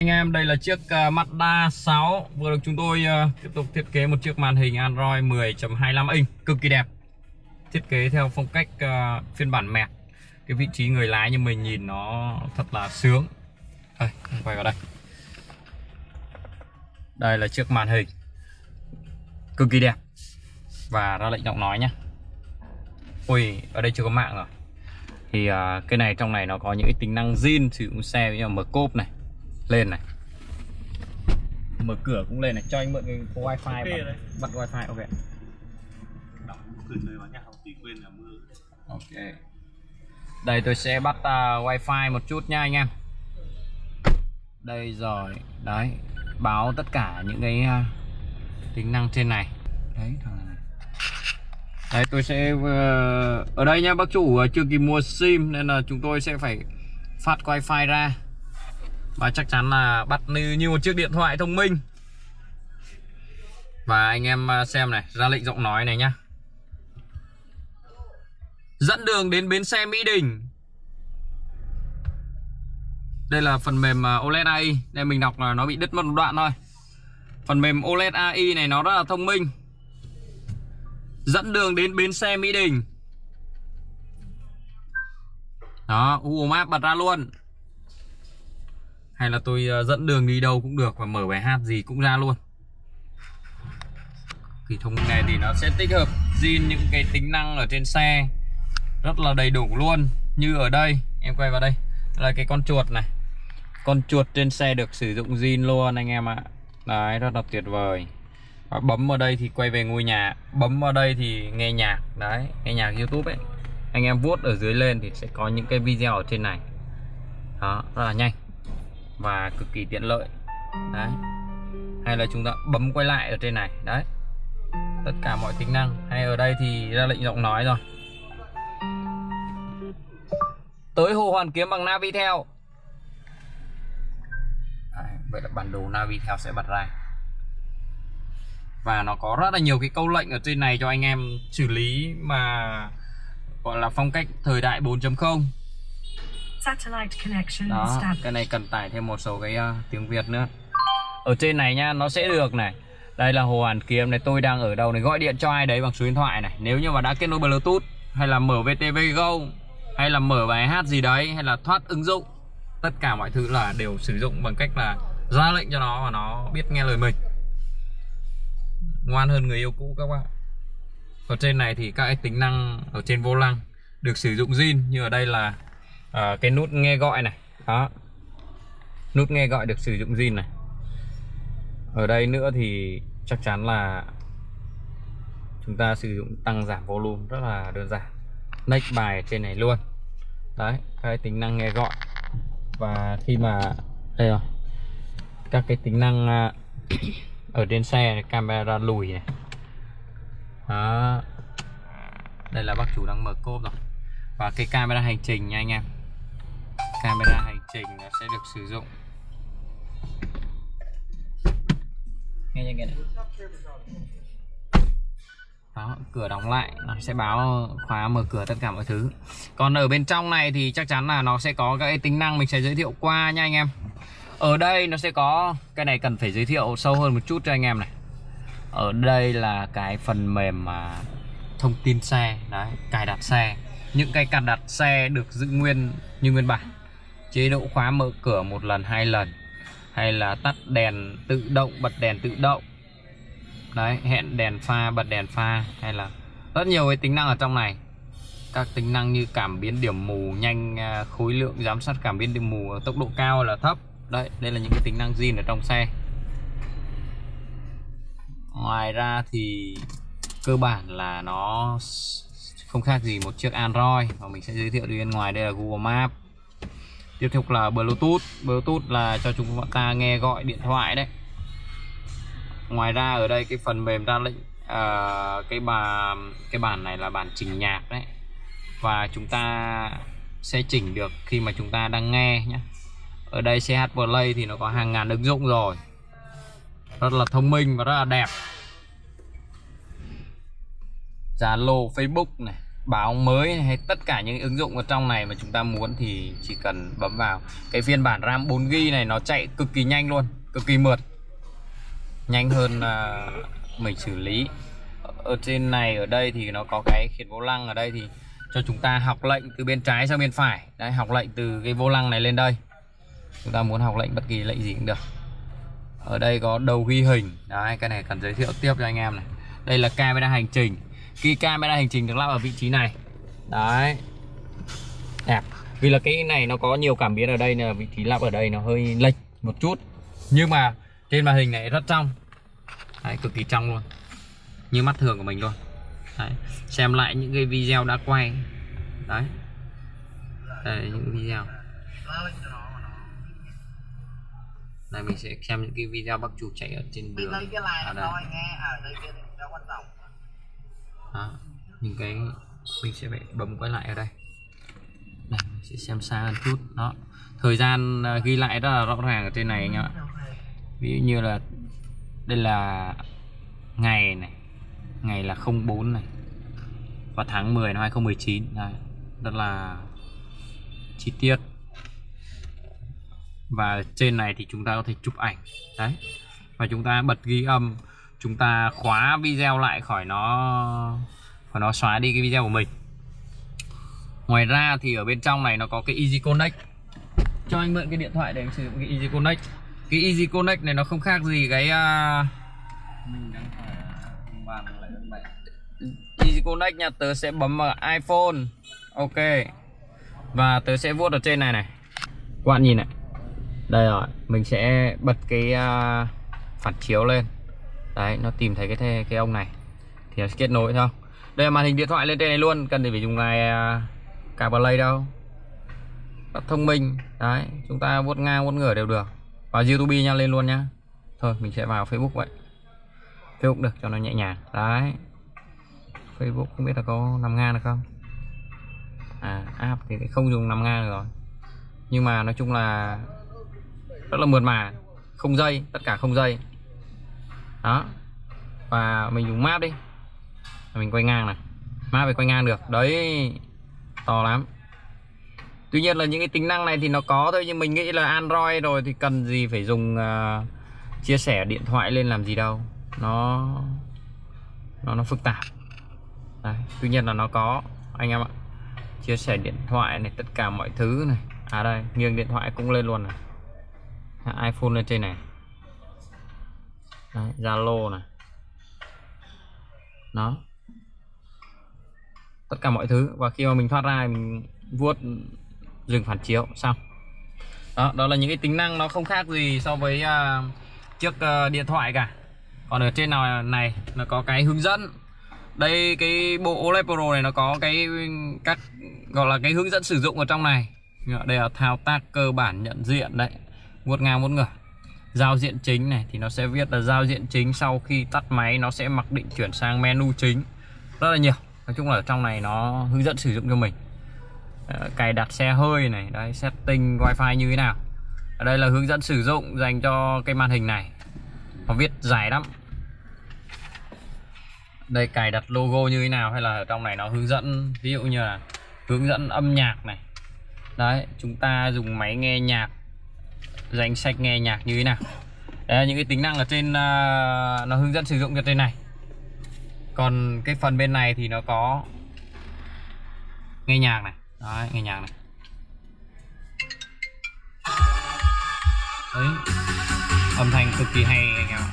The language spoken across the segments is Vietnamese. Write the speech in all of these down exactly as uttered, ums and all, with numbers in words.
Anh em, đây là chiếc uh, Mazda sáu vừa được chúng tôi uh, tiếp tục thiết kế một chiếc màn hình Android mười chấm hai mươi lăm inch cực kỳ đẹp. Thiết kế theo phong cách uh, phiên bản mẹt. Cái vị trí người lái như mình nhìn nó thật là sướng. Đây, quay vào đây. Đây là chiếc màn hình cực kỳ đẹp. Và ra lệnh giọng nói nhé. Ui, ở đây chưa có mạng rồi. Thì uh, cái này trong này nó có những cái tính năng zin sử dụng xe, như là mở cốp này lên này, mở cửa cũng lên này, cho anh mượn cái wifi, okay, bật, bật wifi. Ok. Ok. Đây tôi sẽ bắt uh, wifi một chút nha anh em. Đây rồi, đấy, báo tất cả những cái uh, tính năng trên này. Đấy, thằng này. Đấy tôi sẽ uh, ở đây nha bác chủ, uh, chưa kịp mua sim nên là chúng tôi sẽ phải phát wifi ra. Và chắc chắn là bắt như, như một chiếc điện thoại thông minh. Và anh em xem này, ra lệnh giọng nói này nhá. Dẫn đường đến bến xe Mỹ Đình. Đây là phần mềm ô lét a i. Đây mình đọc là nó bị đứt mất một đoạn thôi. Phần mềm ô lét a i này nó rất là thông minh. Dẫn đường đến bến xe Mỹ Đình. Đó, Google Maps bật ra luôn. Hay là tôi dẫn đường đi đâu cũng được, và mở bài hát gì cũng ra luôn. Cái thông minh này thì nó sẽ tích hợp zin những cái tính năng ở trên xe rất là đầy đủ luôn. Như ở đây, em quay vào đây, là cái con chuột này. Con chuột trên xe được sử dụng zin luôn anh em ạ. Đấy, rất là tuyệt vời. Và bấm vào đây thì quay về ngôi nhà, bấm vào đây thì nghe nhạc. Đấy, nghe nhạc YouTube ấy. Anh em vuốt ở dưới lên thì sẽ có những cái video ở trên này. Đó, rất là nhanh và cực kỳ tiện lợi. Đấy. Hay là chúng ta bấm quay lại ở trên này. Đấy, tất cả mọi tính năng. Hay ở đây thì ra lệnh giọng nói rồi. Tới Hồ Hoàn Kiếm bằng Navitel. Đấy, vậy là bản đồ Navitel sẽ bật ra. Và nó có rất là nhiều cái câu lệnh ở trên này cho anh em xử lý mà gọi là phong cách thời đại bốn chấm không. Đó, cái này cần tải thêm một số cái uh, tiếng Việt nữa. Ở trên này nha, nó sẽ được này. Đây là Hồ Hoàn Kiếm này, tôi đang ở đâu này, gọi điện cho ai đấy bằng số điện thoại này. Nếu như mà đã kết nối Bluetooth, hay là mở vê tê vê Go, hay là mở bài hát gì đấy, hay là thoát ứng dụng, tất cả mọi thứ là đều sử dụng bằng cách là ra lệnh cho nó và nó biết nghe lời mình. Ngoan hơn người yêu cũ các bạn. Ở trên này thì các cái tính năng ở trên vô lăng được sử dụng zin. Như ở đây là uh, cái nút nghe gọi này. Đó, nút nghe gọi được sử dụng zin này. Ở đây nữa thì chắc chắn là chúng ta sử dụng tăng giảm volume rất là đơn giản. Next bài trên này luôn. Đấy, cái tính năng nghe gọi. Và khi mà đây rồi, các cái tính năng uh, ở trên xe này, camera lùi này. Đó. Đây là bác chủ đang mở cốp rồi. Và cái camera hành trình nha anh em. Camera hành trình nó sẽ được sử dụng. Nghe nghe nghe này. Đó, cửa đóng lại nó sẽ báo khóa mở cửa tất cả mọi thứ. Còn ở bên trong này thì chắc chắn là nó sẽ có các cái tính năng mình sẽ giới thiệu qua nha anh em. Ở đây nó sẽ có cái này cần phải giới thiệu sâu hơn một chút cho anh em này. Ở đây là cái phần mềm mà thông tin xe, đấy, cài đặt xe. Những cái cài đặt xe được giữ nguyên như nguyên bản. Chế độ khóa mở cửa một lần, hai lần, hay là tắt đèn tự động, bật đèn tự động. Đấy, hẹn đèn pha, bật đèn pha, hay là rất nhiều cái tính năng ở trong này. Các tính năng như cảm biến điểm mù nhanh, khối lượng, giám sát cảm biến điểm mù ở tốc độ cao hay là thấp. Đấy, đây là những cái tính năng zin ở trong xe. Ngoài ra thì cơ bản là nó không khác gì một chiếc Android. Và mình sẽ giới thiệu đi bên ngoài. Đây là Google Maps. Tiếp theo là Bluetooth. Bluetooth là cho chúng ta nghe gọi điện thoại đấy. Ngoài ra ở đây cái phần mềm ra lệnh, uh, cái bà cái bản này là bản chỉnh nhạc đấy. Và chúng ta sẽ chỉnh được khi mà chúng ta đang nghe nhé. Ở đây xê hát Play thì nó có hàng ngàn ứng dụng rồi. Rất là thông minh và rất là đẹp. Zalo, Facebook này, báo mới hay tất cả những ứng dụng ở trong này mà chúng ta muốn thì chỉ cần bấm vào. Cái phiên bản RAM bốn gi ga bai này nó chạy cực kỳ nhanh luôn, cực kỳ mượt, nhanh hơn uh, mình xử lý. Ở trên này ở đây thì nó có cái khiển vô lăng, ở đây thì cho chúng ta học lệnh từ bên trái sang bên phải. Đấy, học lệnh từ cái vô lăng này lên đây. Chúng ta muốn học lệnh bất kỳ lệnh gì cũng được. Ở đây có đầu ghi hình. Đấy, cái này cần giới thiệu tiếp cho anh em này. Đây là camera hành trình. Khi camera hành trình được lắp ở vị trí này. Đấy, đẹp. Vì là cái này nó có nhiều cảm biến ở đây, là vị trí lắp ở đây nó hơi lệch một chút, nhưng mà trên màn hình này rất trong. Đấy, cực kỳ trong luôn, như mắt thường của mình luôn. Đấy, xem lại những cái video đã quay. Đấy, đây là những video. Đây mình sẽ xem những cái video bác chủ chạy ở trên đường. Ở đây. Đó, những cái mình sẽ phải bấm quay lại ở đây. Đây, mình sẽ xem xa hơn chút. Đó, thời gian ghi lại rất là rõ ràng ở trên này anh em ạ. Ví dụ như là đây là ngày này, ngày là không bốn này, và tháng mười năm hai không một chín. Đây, rất là chi tiết. Và trên này thì chúng ta có thể chụp ảnh. Đấy, và chúng ta bật ghi âm, chúng ta khóa video lại khỏi nó khỏi nó xóa đi cái video của mình. Ngoài ra thì ở bên trong này nó có cái Easy Connect. Cho anh mượn cái điện thoại để anh sử dụng cái Easy Connect. Cái Easy Connect này nó không khác gì cái uh... mình đang bàn lại bạn. Easy Connect nha, tớ sẽ bấm vào iPhone. Ok. Và tớ sẽ vuốt ở trên này này. Các bạn nhìn này. Đây rồi, mình sẽ bật cái uh, phản chiếu lên. Đấy, nó tìm thấy cái cái ông này thì nó sẽ kết nối thôi. Đây là màn hình điện thoại lên trên này luôn, cần gì phải dùng ngài uh, CarPlay đâu. Rất thông minh. Đấy, chúng ta vuốt ngang vuốt ngửa đều được. Vào YouTube nha, lên luôn nhá. Thôi mình sẽ vào Facebook vậy. Facebook được cho nó nhẹ nhàng. Đấy, Facebook không biết là có năm ngang được không. À, app thì không dùng năm ngang được rồi. Nhưng mà nói chung là rất là mượt mà, không dây, tất cả không dây. Đó. Và mình dùng map đi, mình quay ngang này, map phải quay ngang được đấy, to lắm. Tuy nhiên là những cái tính năng này thì nó có thôi, nhưng mình nghĩ là Android rồi thì cần gì phải dùng uh, chia sẻ điện thoại lên làm gì đâu, nó nó nó phức tạp. Đấy, tuy nhiên là nó có anh em ạ, chia sẻ điện thoại này, tất cả mọi thứ này. À đây, nghiêng điện thoại cũng lên luôn này, iPhone lên trên này. Đấy, Zalo này. Đó, tất cả mọi thứ. Và khi mà mình thoát ra mình vuốt dừng phản chiếu xong. Đó, đó là những cái tính năng nó không khác gì so với uh, chiếc uh, điện thoại cả. Còn ở trên nào này nó có cái hướng dẫn. Đây, cái bộ ô lét Pro này nó có cái các gọi là cái hướng dẫn sử dụng ở trong này. Đây là thao tác cơ bản nhận diện đấy, vuốt ngang vuốt ngửa. Giao diện chính này thì nó sẽ viết là giao diện chính, sau khi tắt máy nó sẽ mặc định chuyển sang menu chính. Rất là nhiều. Nói chung là ở trong này nó hướng dẫn sử dụng cho mình. Ờ, cài đặt xe hơi này, đấy, setting wifi như thế nào. Ở đây là hướng dẫn sử dụng dành cho cái màn hình này. Nó viết dài lắm. Đây, cài đặt logo như thế nào, hay là ở trong này nó hướng dẫn, ví dụ như là hướng dẫn âm nhạc này. Đấy, chúng ta dùng máy nghe nhạc, danh sách nghe nhạc như thế nào. Đấy là những cái tính năng ở trên uh, nó hướng dẫn sử dụng cho trên này. Còn cái phần bên này thì nó có nghe nhạc này. Đấy, nghe nhạc này. Đấy, âm thanh cực kỳ hay anh em.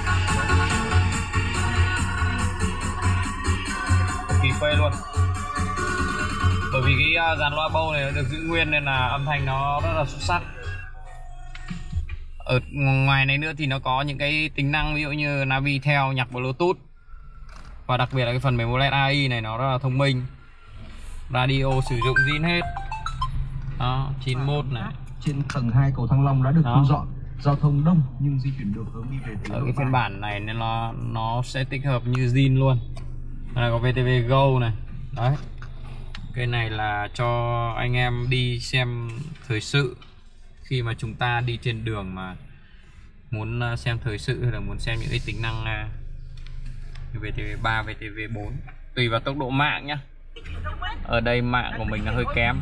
Cực kỳ phê luôn. Bởi vì cái dàn loa bâu này nó được giữ nguyên nên là âm thanh nó rất là xuất sắc. Ở ngoài này nữa thì nó có những cái tính năng ví dụ như Navi theo nhạc Bluetooth. Và đặc biệt là cái phần mềm ô lét a i này nó rất là thông minh. Radio sử dụng zin hết. Đó, chín mốt này. Trên tầng hai cầu Thăng Long đã được thu dọn, giao thông đông nhưng di chuyển được hướng đi về phía ở cái phiên bản này nên nó nó sẽ tích hợp như zin luôn. Đây là có vê tê vê Go này. Đấy. Cái này là cho anh em đi xem thời sự khi mà chúng ta đi trên đường mà muốn xem thời sự hay là muốn xem những cái tính năng vê tê vê ba, vê tê vê bốn tùy vào tốc độ mạng nhá. Ở đây mạng của mình nó hơi kém.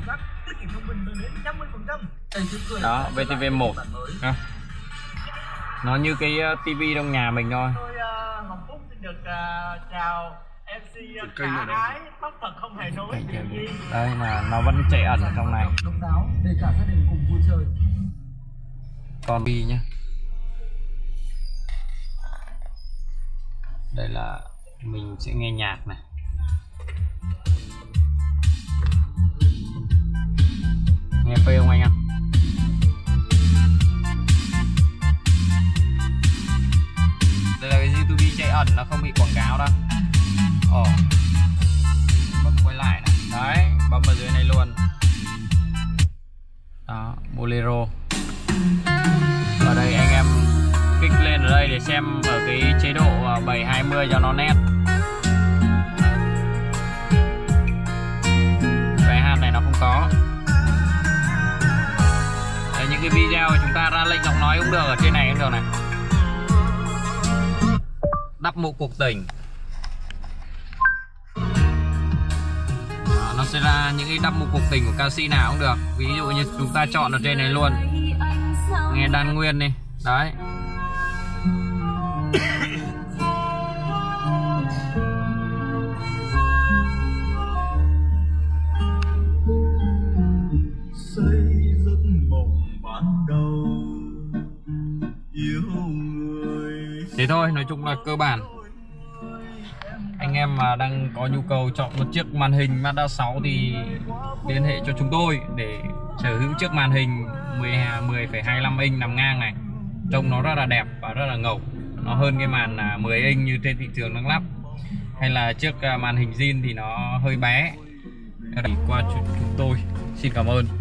Đó, vê tê vê một à. Nó như cái tivi trong nhà mình thôi. Tôi uh, Hồng Phúc xin được uh, chào em xê Khả Ái, Pháp Phật không hề nối. Đây là nó vẫn chạy ẩn ở trong này. độc đáo để cả gia đình cùng vui chơi. Còn bi nhá. Đây là mình sẽ nghe nhạc này. Nghe phê không anh ạ? Đây là cái YouTube chạy ẩn, nó không bị quảng cáo đâu. Ồ, bấm quay lại này. Đấy, bấm ở dưới này luôn. Đó, Bolero. Ở đây anh em kích lên ở đây để xem ở cái chế độ bảy hai mươi cho nó nét. Cái hạt này nó không có. Đấy, những cái video chúng ta ra lệnh giọng nói cũng được, ở trên này cũng được này. Đắp mũ cuộc tình. Đó, nó sẽ ra những cái đắp mũ cuộc tình của ca sĩ nào cũng được. Ví dụ như chúng ta chọn ở trên này luôn. Nghe đan nguyên đi. Đấy. Xây giấc mộng ban đầu yêu người. Thế thôi, nói chung là cơ bản. Anh em mà đang có nhu cầu chọn một chiếc màn hình Mazda sáu thì liên hệ cho chúng tôi để sở hữu chiếc màn hình mười phẩy hai mươi lăm inch nằm ngang này. Trông nó rất là đẹp và rất là ngầu. Nó hơn cái màn mười inch như trên thị trường đang lắp. Hay là chiếc màn hình zin thì nó hơi bé. Qua chúng tôi. Xin cảm ơn.